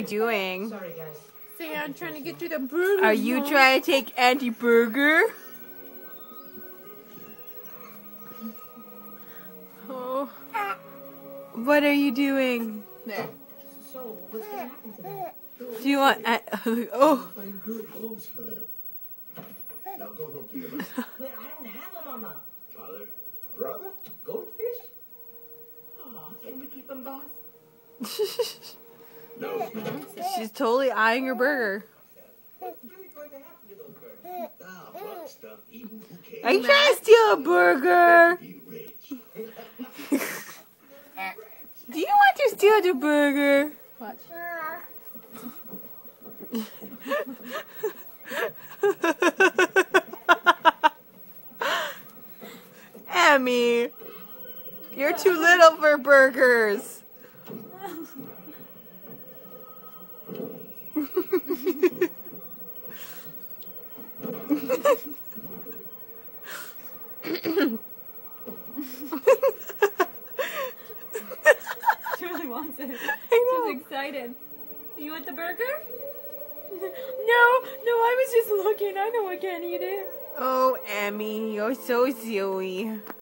doing? Sorry, guys. Say, I'm trying to get you the burger. Are you trying to take Auntie Burger? Oh. What are you doing? There. So, what's going to happen to them? Do you want... oh. Find good homes for them. Now go home to your mother. Wait, I don't have a mama. Father? Brother? Goldfish? Aw, can we keep them, boss? No. She's totally eyeing her burger. What's really going to happen to those birds? Ah, rock stuff eaten. Who cares? Are you trying to steal a burger? Be rich. Do you want to steal the burger? Watch. Emmy, you're too little for burgers. She really wants it. I know. She's excited. You want the burger? No, I was just looking. I know I can't eat it. Oh, Emmy, you're so silly.